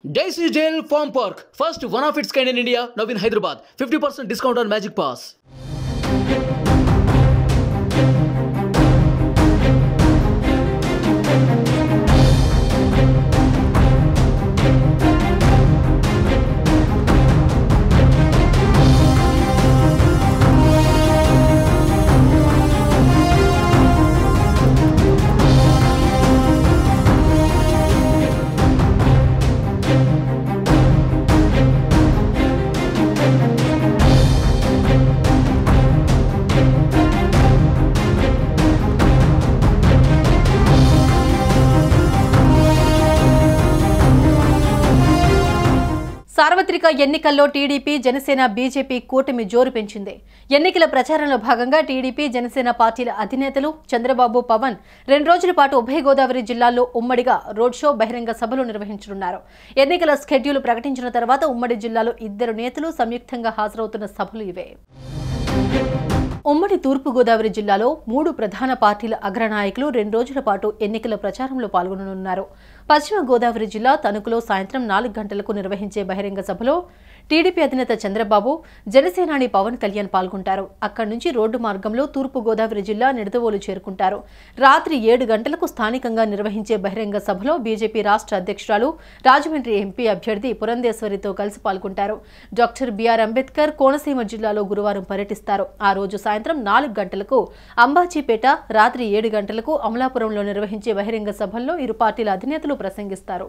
Daisy Jail Farm Park, first one of its kind in India, now in Hyderabad. 50% discount on Magic Pass. సార్వత్రిక ఎన్నికల్లో TDP Janasena BJP కూటమి జోరు పెంచింది. ఎన్నికల ప్రచారంలో భాగంగా టీడీపీ జనసేన పార్టీల అధినేతలు చంద్రబాబు, పవన్ 2 రోజుల పాటు ఉభయ గోదావరి జిల్లాల్లో ఉమ్మడిగా రోడ్ షో, బహిరంగ సభలు నిర్వహించనున్నారు. ఎన్నికల స్కెడ్యూల్ ప్రకటించిన తర్వాత ఉమ్మడి జిల్లాలో 2 నేతలు సంయుక్తంగా హాజరవుతున్న సభలు ఇవే. ఉమ్మడి తూర్పు గోదావరి జిల్లాలో 3 ప్రధాన పార్టీల అగ్రనాయకులు 2 రోజుల పాటు ఎన్నికల ప్రచారంలో పాల్గొననున్నారు. పశ్చిమ గోదావరి జిల్లా తణుకులో సాయంత్రం 4 గంటలకు నిర్వహించే బహిరంగ సభలో టీడీపీ అధినేత చంద్రబాబు, జనసేనాని పవన్ కళ్యాణ్ పాల్గొంటారు. అక్కడి నుంచి రోడ్డు మార్గంలో తూర్పు గోదావరి జిల్లా నిడదవోలు చేరుకుంటారు. రాత్రి 7 గంటలకు స్థానికంగా నిర్వహించే బహిరంగ సభలో బీజేపీ రాష్ట్ర అధ్యక్షురాలు, రాజమండ్రి ఎంపీ అభ్యర్థి పురంధేశ్వరితో కలిసి పాల్గొంటారు. డాక్టర్ బిఆర్ అంబేద్కర్ కోనసీమ జిల్లాలో గురువారం పర్యటిస్తారు. ఆ రోజు సాయంత్రం 4 గంటలకు అంబాజీపేట, రాత్రి 7 గంటలకు అమలాపురంలో నిర్వహించే బహిరంగ సభల్లో ఇరు పార్టీల అధినేతలు ప్రసంగిస్తారు.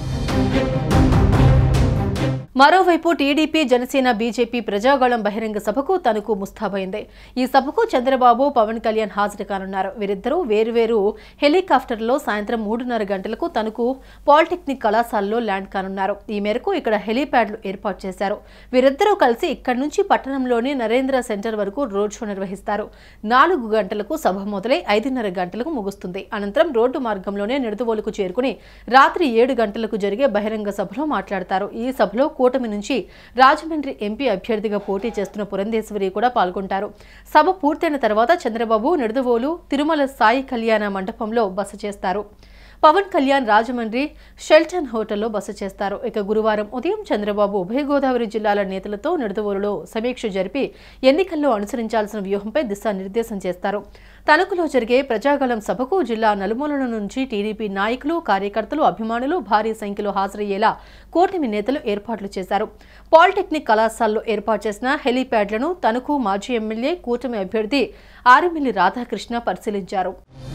మరోవైపు టీడీపీ జనసేన బీజేపీ ప్రజాగళం బహిరంగ సభకు తణుకు ముస్తాబైంది. ఈ సభకు చంద్రబాబు, పవన్ కళ్యాణ్ హాజరు కానున్నారు. వీరిద్దరూ వేరువేరు హెలికాప్టర్లో సాయంత్రం 3:30 గంటలకు తణుకు పాలిటెక్నిక్ కళాశాలలో ల్యాండ్ కానున్నారు. ఈ మేరకు ఇక్కడ హెలీప్యాడ్లు ఏర్పాటు చేశారు. వీరిద్దరూ కలిసి ఇక్కడి నుంచి పట్టణంలోని నరేంద్ర సెంటర్ వరకు రోడ్ షో నిర్వహిస్తారు. 4 గంటలకు సభ మొదలై 5:30 గంటలకు ముగుస్తుంది. అనంతరం రోడ్డు మార్గంలోనే నిడదవోలుకు చేరుకుని రాత్రి 7 గంటలకు జరిగే బహిరంగ సభలో మాట్లాడతారు. ఈ సభలో కూటమి నుంచి రాజమండ్రి ఎంపీ అభ్యర్థిగా పోటీ చేస్తున్న పురంధేశ్వరి కూడా పాల్గొంటారు. సభ పూర్తయిన తర్వాత చంద్రబాబు నిడదవోలు తిరుమల సాయి కళ్యాణ మండపంలో బస చేస్తారు. పవన్ కళ్యాణ్ రాజమండ్రి షెల్టన్ హోటల్లో బస చేస్తారు. ఇక గురువారం ఉదయం చంద్రబాబు ఉభయ గోదావరి జిల్లాల నేతలతో నిడదవోలులో సమీక్ష జరిపి ఎన్నికల్లో అనుసరించాల్సిన వ్యూహంపై దిశానిర్దేశం చేస్తారు. తణుకులో జరిగే ప్రజాగళం సభకు జిల్లా నలుమూలల నుంచి టీడీపీ నాయకులు, కార్యకర్తలు, అభిమానులు భారీ సంఖ్యలో హాజరయ్యేలా కూటమి నేతలు ఏర్పాట్లు చేశారు. పాలిటెక్నిక్ కళాశాలలో ఏర్పాటు చేసిన హెలీప్యాడ్లను తణుకు మాజీ ఎమ్మెల్యే, కూటమి అభ్యర్థి ఆరిమిల్లి రాధాకృష్ణ పరిశీలించారు.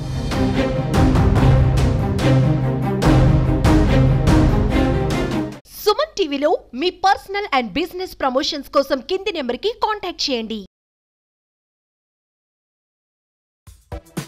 సుమన్ టీవీలో మీ పర్సనల్ అండ్ బిజినెస్ ప్రమోషన్స్ కోసం కింది నెంబర్కి కాంటాక్ట్ చేయండి.